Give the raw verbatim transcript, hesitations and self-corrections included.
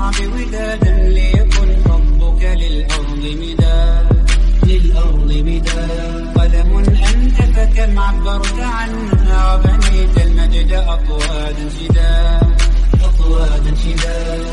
بودادا ليكن حبك للأرض مداد للأرض مداد. قلم أنت فكم عبرت عنها وبنيت المجد أطوادا شداد أطوادا شداد.